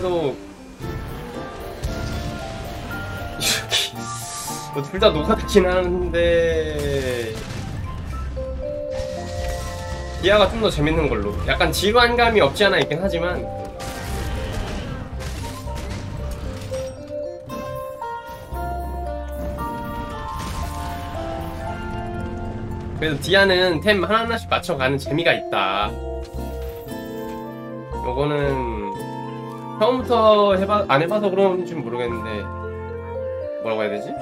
또 뭐 둘 다 녹아있긴 하는데 디아가 좀 더 재밌는 걸로. 약간 지루한감이 없지 않아 있긴 하지만 그래도 디아는 템 하나하나씩 맞춰가는 재미가 있다. 요거는 처음부터 안 해봐서 그런지 모르겠는데 뭐라고 해야 되지?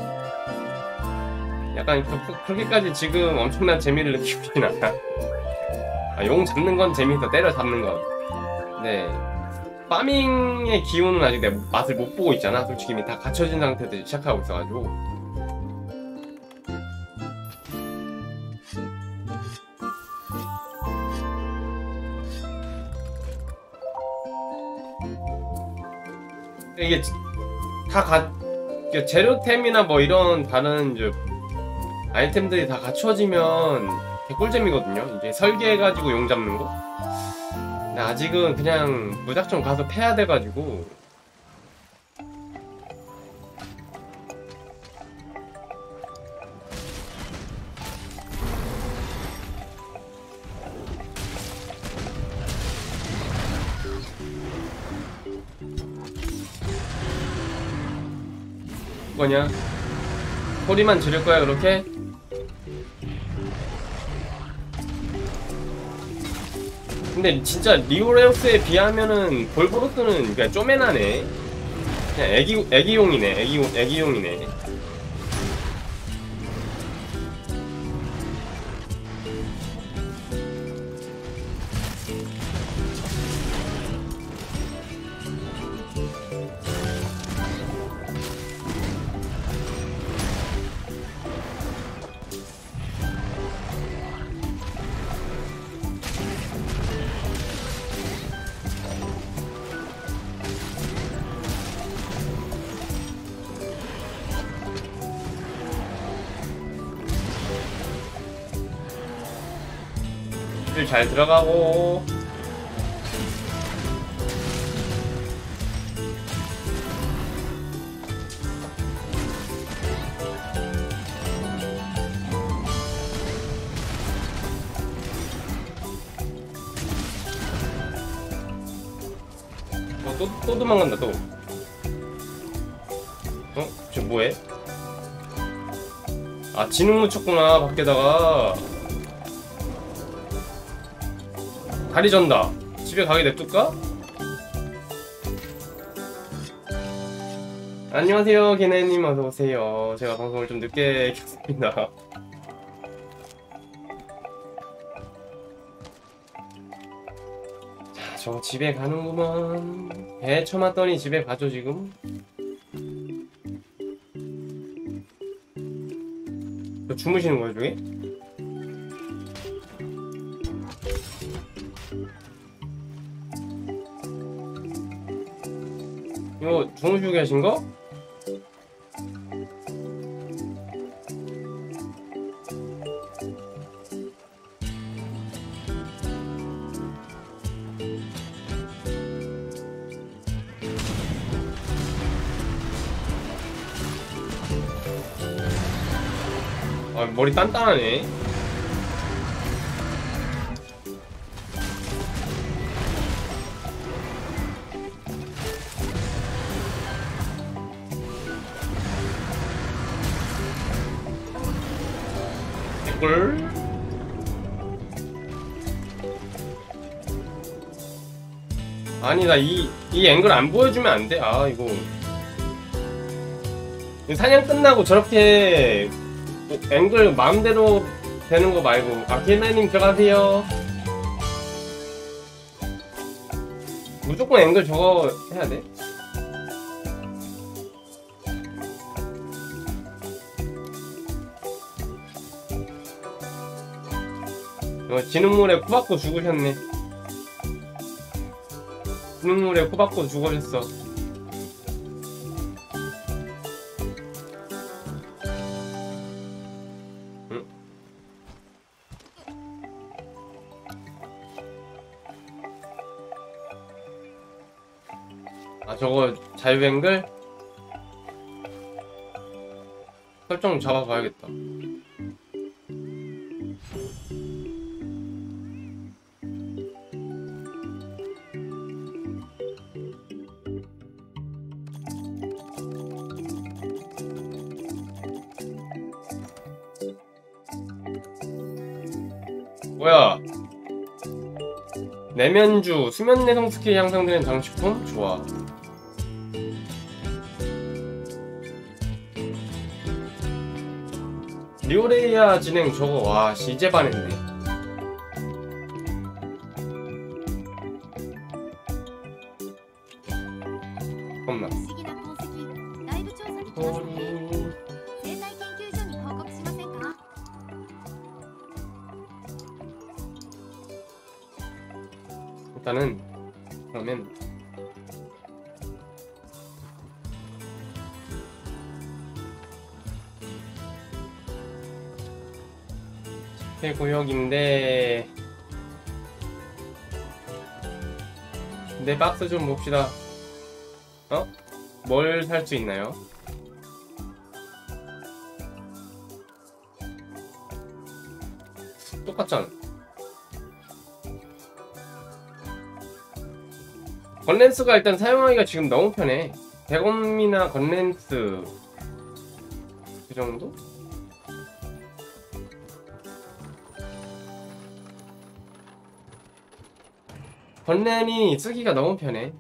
약간 그렇게까지 지금 엄청난 재미를 느끼진 않아. 아, 용 잡는 건 재미있어. 때려 잡는 건. 네. 파밍의 기운은 아직 내 맛을 못 보고 있잖아. 솔직히 이미 다 갖춰진 상태에서 시작하고 있어가지고. 이게 다 재료템이나 뭐 이런 다른 아이템들이 다 갖춰지면 개꿀잼이거든요. 이제 설계해가지고 용 잡는 거. 근데 아직은 그냥 무작정 가서 패야 돼가지고. 뭐냐? 소리만 지를 거야 그렇게? 근데 진짜 리오레우스에 비하면은 볼보로스는 그냥 쪼매나네. 그냥 애기용이네. 애기용이네. 잘 들어가고. 또 도망간다 또. 저 뭐해? 아, 진흙 묻혔구나 밖에다가. 다리 전다. 집에 가게 냅둘까? 안녕하세요, 개네님 어서오세요. 제가 방송을 좀 늦게 켰습니다. 자, 저 집에 가는구먼. 배 쳐맞더니 집에 가죠 지금. 저 주무시는 거예요 저기? 이거 주무시고 계신 거? 아, 머리 단단하네. 개꿀. 아니 나 이 앵글 안 보여주면 안 돼. 아 이거 사냥 끝나고 저렇게 앵글 마음대로 되는 거 말고. 아, 길나님 들어가세요. 무조건 앵글 저거 해야 돼. 진흙물에 코박고 죽으셨네. 진흙물에 코박고 죽으셨어. 응? 아 저거 자유앵글? 설정 잡아봐야겠다. 뭐야? 내면주 수면 내성 스킬이 향상되는 장식품? 좋아. 리오레이아 진행 저거 와 이제 반했네. 잠깐만. 일단은 그러면 구역인데 내 박스 좀 봅시다. 어? 뭘 살 수 있나요? 똑같잖아. 건랜스가 일단 사용하기가 지금 너무 편해. 대검이나 건랜스 그 정도? 건랜이 쓰기가 너무 편해.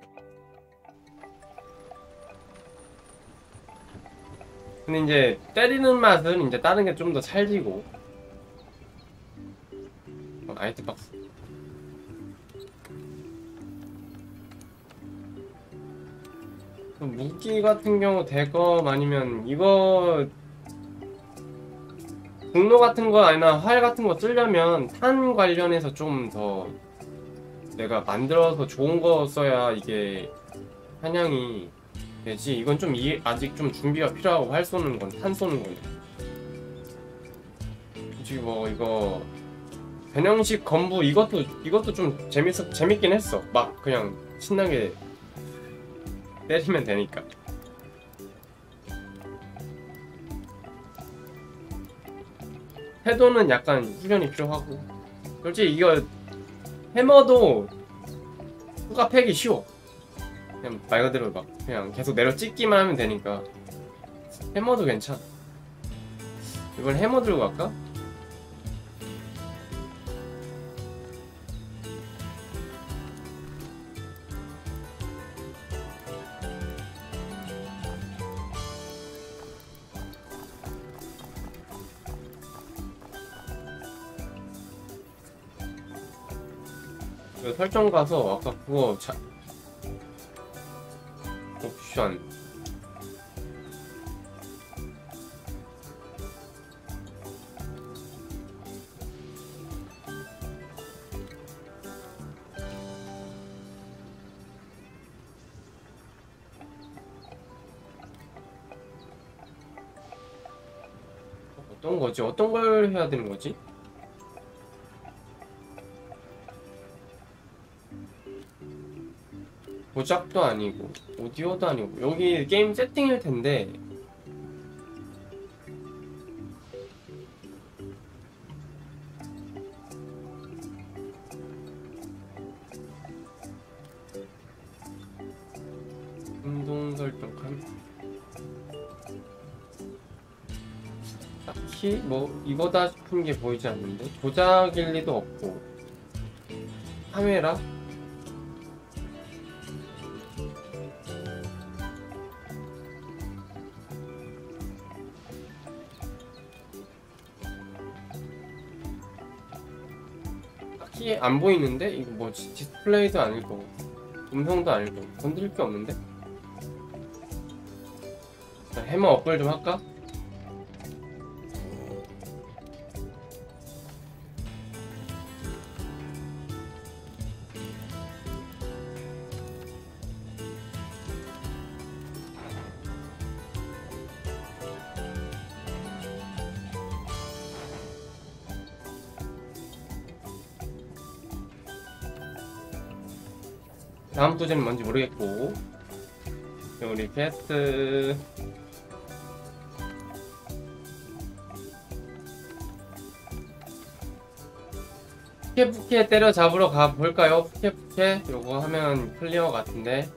근데 이제 때리는 맛은 이제 다른 게 좀 더 찰지고. 아이템 박스. 무기 같은 경우 대검 아니면 이거 분노 같은 거 아니나 활 같은 거 쓰려면 탄 관련해서 좀 더 내가 만들어서 좋은 거 써야 이게 사냥이 되지. 이건 좀 아직 좀 준비가 필요하고 활 쏘는 건 탄 쏘는 건 솔직히 뭐 이거 변형식 건부 이것도 좀 재밌긴 했어. 막 그냥 신나게 때리면 되니까. 해도는 약간 훈련이 필요하고. 솔직히 이거 해머도 후가 패기 쉬워. 그냥 말 그대로 막 그냥 계속 내려 찍기만 하면 되니까 해머도 괜찮아. 이번 해머 들고 갈까? 설정 가서 아까 그거 옵션 어떤 거지? 어떤 걸 해야 되는 거지? 조작도 아니고 오디오도 아니고 여기 게임 세팅일 텐데 운동 설정칸 딱히 뭐 이거다 싶은 게 보이지 않는데 조작일 리도 없고 카메라 안 보이는데? 이거 뭐 디스플레이도 아닐 거고 음성도 아닐 거고 건드릴 게 없는데? 자, 해머 업글 좀 할까? 다음 소재는 뭔지 모르겠고 우리 퀘스트 푸케푸케 때려잡으러 가볼까요? 푸케푸케 요거 하면 클리어 같은데.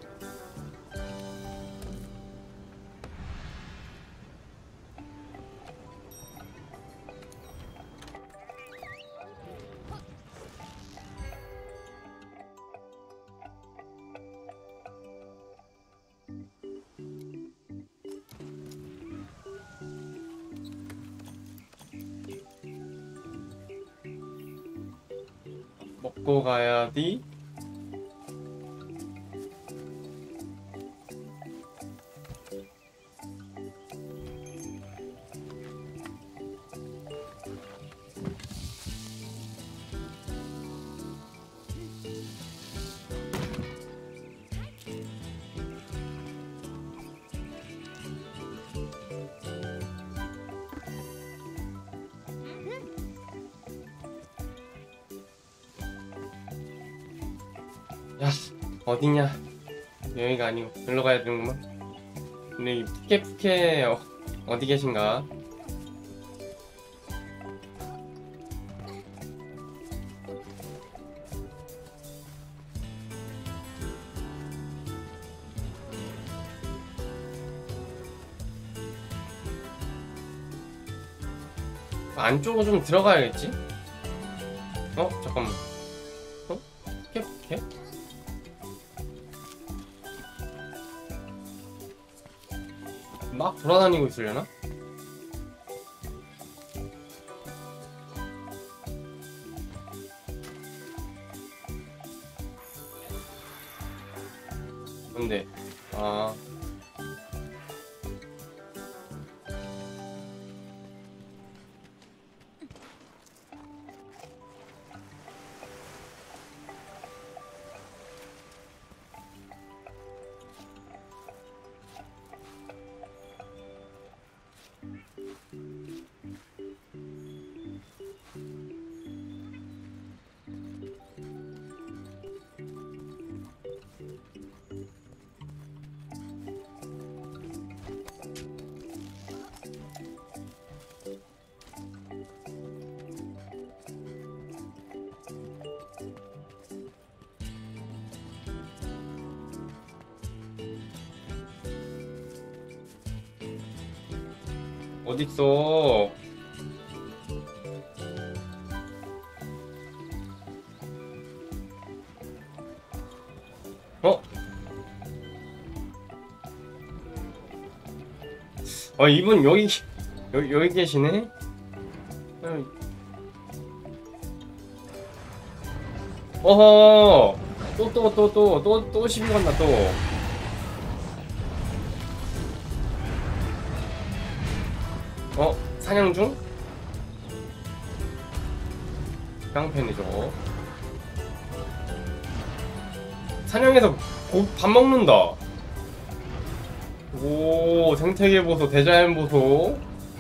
먹고 가야지. 야, 어디냐? 여기가 아니고 여기로 가야 되는구만. 근데 이 푸케푸케 어디 계신가? 안쪽으로 좀 들어가야겠지? 잠깐만. 푸케푸케? 막 돌아다니고 있으려나? 근데 어딨어? 이분 여기 계시네? 어허! 또 시비 건다, 또. 사냥 중? 깡패네, 저거. 사냥해서 밥 먹는다. 오, 생태계 보소, 대자연 보소.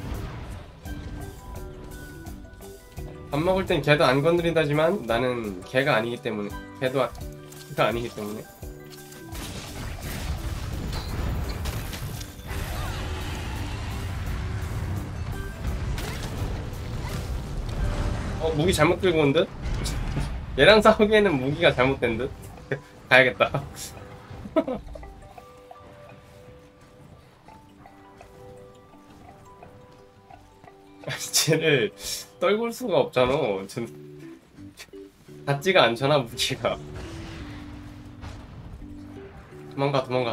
밥 먹을 땐 개도 안 건드린다지만 나는 개가 아니기 때문에. 개가 아니기 때문에. 무기 잘못 들고 온 듯? 얘랑 싸우기에는 무기가 잘못된 듯? 가야겠다. 쟤를 떨굴 수가 없잖아. 닿지가 않잖아, 무기가. 도망가.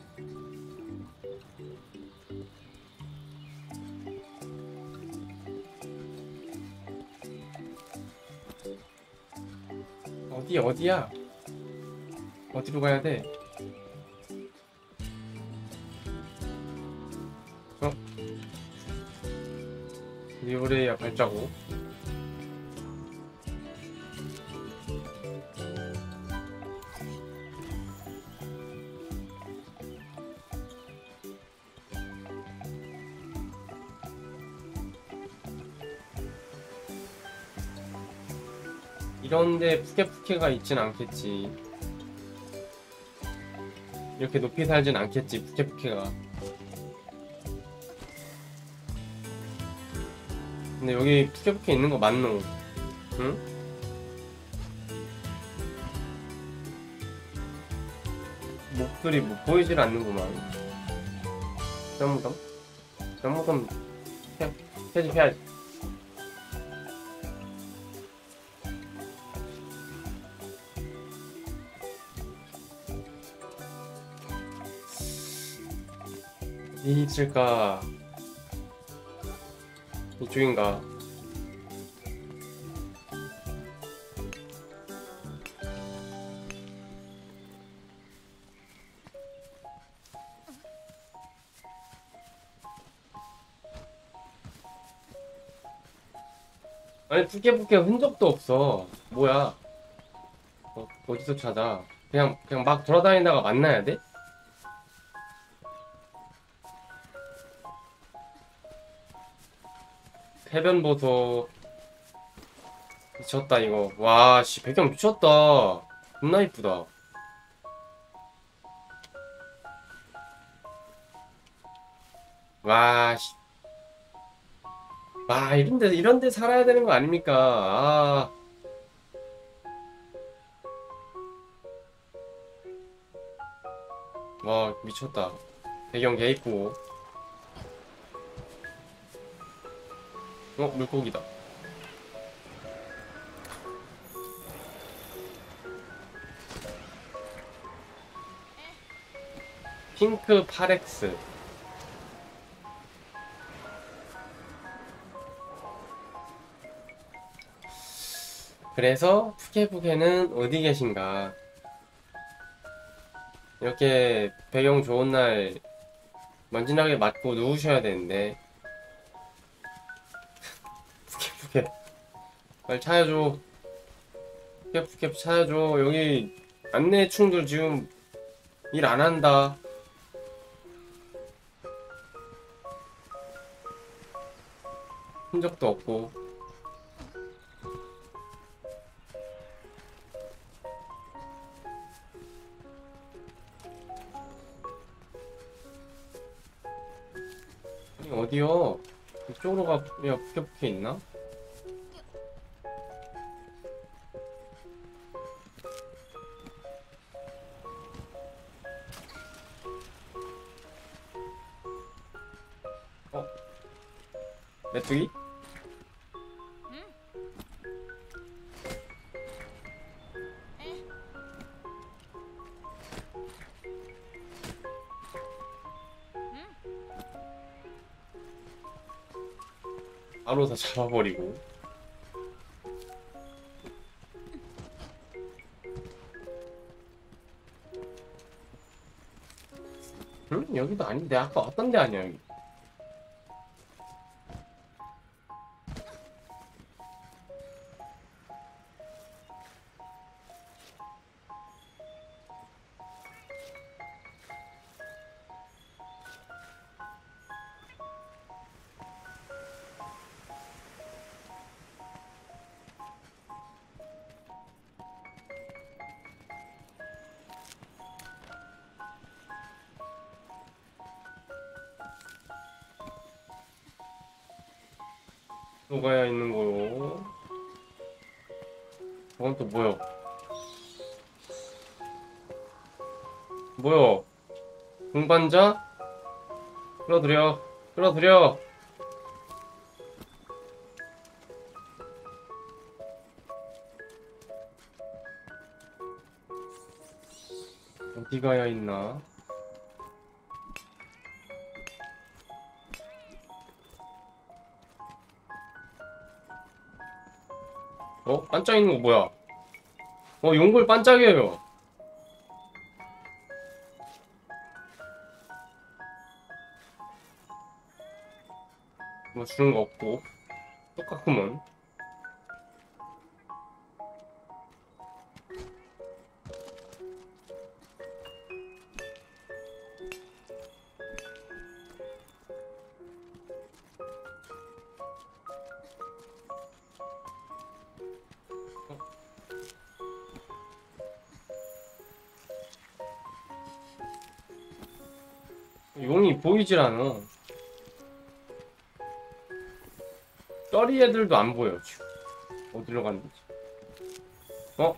어디야? 어디로 가야 돼? 리오레이아 발자국. 이런데 푸케푸케가 있진 않겠지. 이렇게 높이 살진 않겠지, 푸케푸케가. 근데 여기 푸케푸케 있는 거 맞노? 응? 목들이 뭐 보이질 않는구만. 점무덤? 점무덤 편집해야지. 어디 있을까? 이쪽인가? 아니 푸케푸케 흔적도 없어. 뭐야? 어디서 찾아? 그냥 막 돌아다니다가 만나야 돼? 해변 보소. 미쳤다 이거. 와 씨 배경 미쳤다. 겁나 이쁘다. 와 씨. 와 이런데 살아야 되는 거 아닙니까? 아. 와 미쳤다. 배경 개 이쁘고. 물고기다. 핑크 파렉스. 그래서 푸케푸케는 어디 계신가? 이렇게 배경 좋은 날 먼지나게 맞고 누우셔야 되는데. 푸케푸케 빨리 찾아줘. 푸케푸케 찾아줘. 여기 안내충들 지금 일 안 한다. 흔적도 없고. 아니, 어디요? 이쪽으로 가. 야, 푸케푸케 있나? 메뚜기? 바로 다 잡아버리고. 응? 여기도 아닌데 아까 왔던 데 아니야 여기. 또 가야 있는 거요. 저건 또 뭐야? 뭐야? 동반자? 끌어들여. 끌어들여. 어디 가야 있나? 반짝이는 거 뭐야? 용골 반짝여요. 뭐 주는 거 없고 똑같구먼. 용이 보이질 않아. 쩌리 애들도 안 보여 지금. 어디로 갔는지. 어?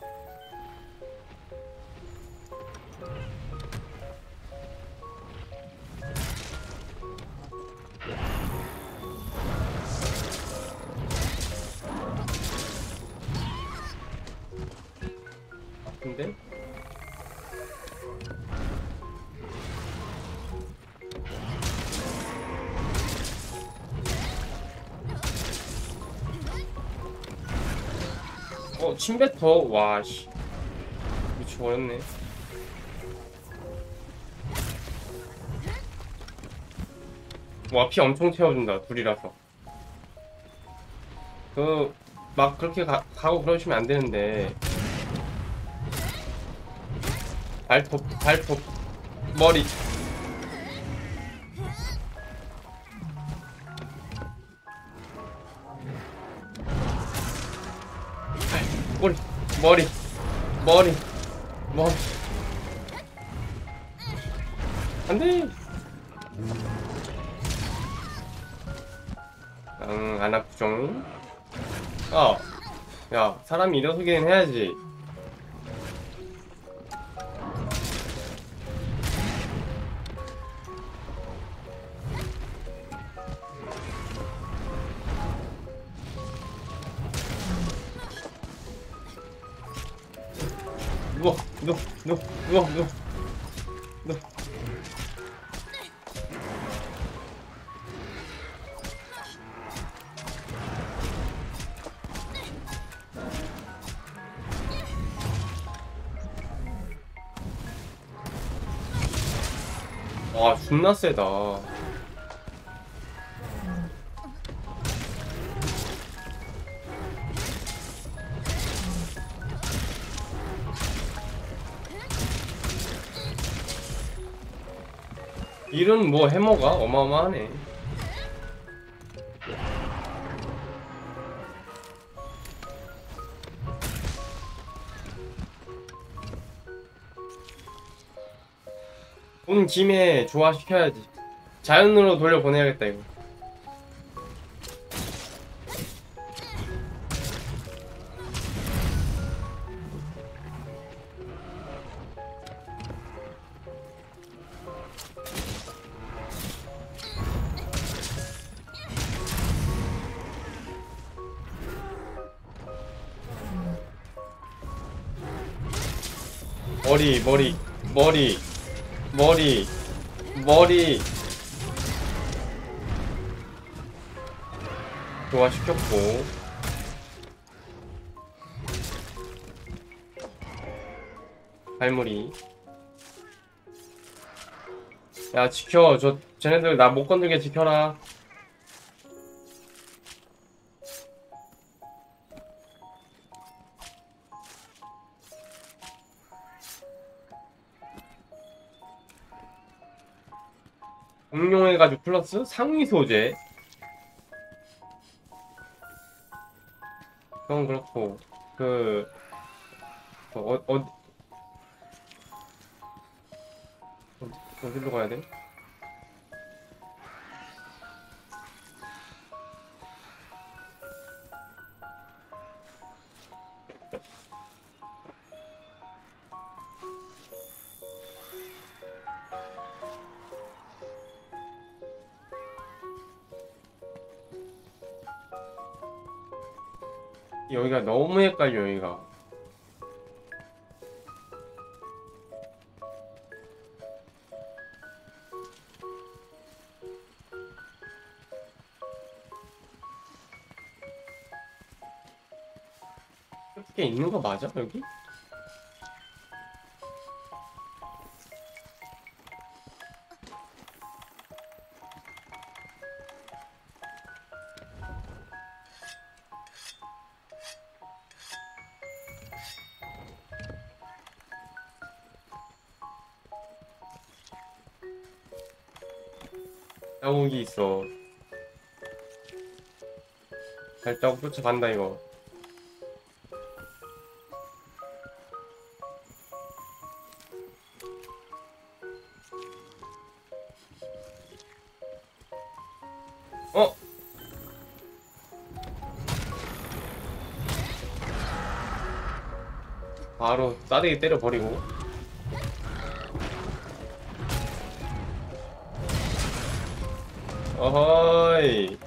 근데? 침뱉어. 와, 씨. 미쳐버렸네. 와, 피 엄청 채워준다, 둘이라서. 막 그렇게 가고 그러시면 안 되는데. 발톱, 머리. 꼬리, 머리. 안 돼! 안 아프죠? 야, 사람이 일어서기는 해야지. 누워. 와, 존나 세다. 일은 뭐 해머가 어마어마하네. 온 김에 조화시켜야지. 자연으로 돌려보내야겠다 이거. 머리 조화시켰고. 발물이. 야, 지켜. 쟤네들 나 못 건들게 지켜라. 공룡해가지고 플러스 상위 소재. 그건 그렇고 어디로 가야 돼? 여기가 너무 헷갈려 여기가. 이렇게 있는 거 맞아 여기? 자국이 있어. 발자국 쫓아간다 이거. 바로 싸대기 때려버리고. 어허이.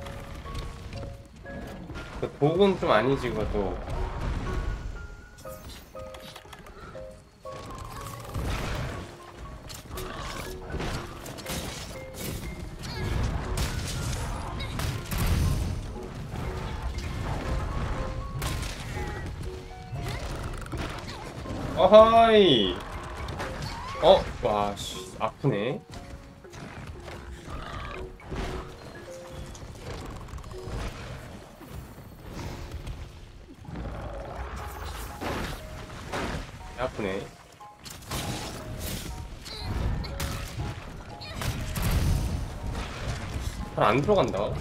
그 독은 좀 아니지 그것도. 어허이. 와씨 아프네. 아프네. 잘 안 들어간다.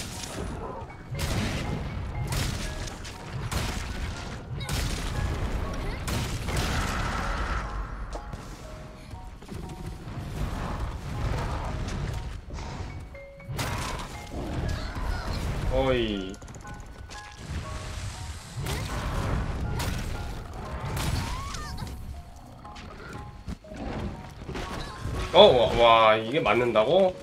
어이. 와, 이게 맞는다고?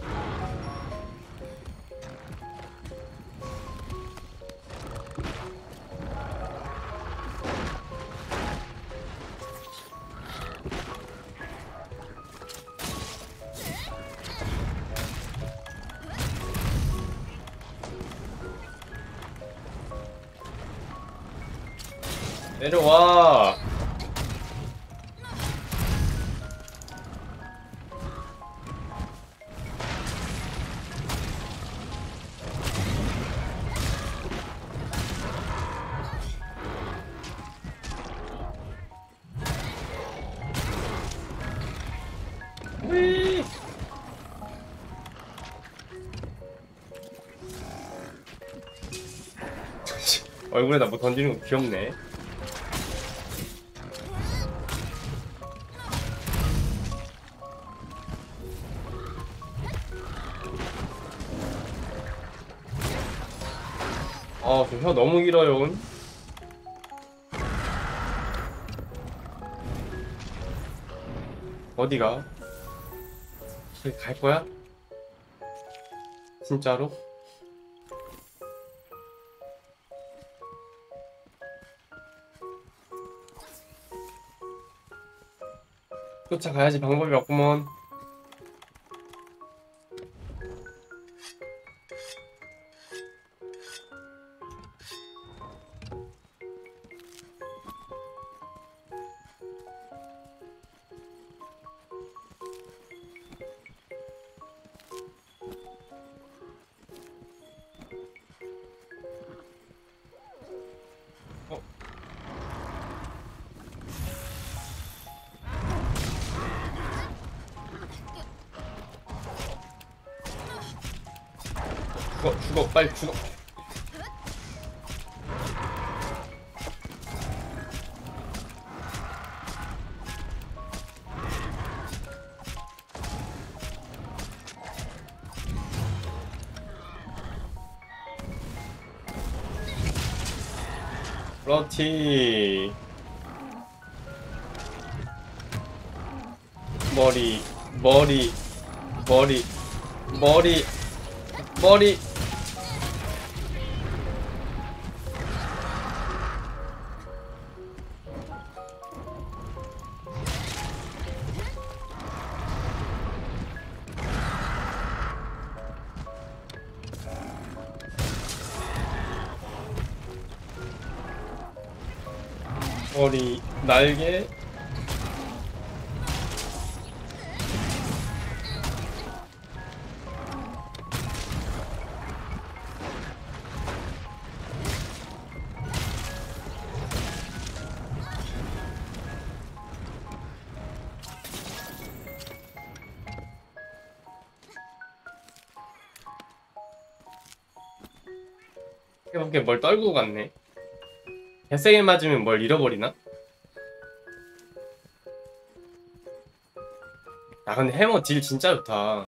내려와. 휘. 얼굴에다 뭐 던지는 거 귀엽네. 저 혀 너무 길어요. 어디가? 저기 갈 거야? 진짜로? 쫓아가야지 방법이 없구먼. 죽어, 빨리 죽어. 그렇지. 머리, 머리, 머리, 머리, 머리. 머리, 날개. 이렇게 뭘 떨고 갔네. 개세게 맞으면 뭘 잃어버리나? 아 근데 해머 딜 진짜 좋다.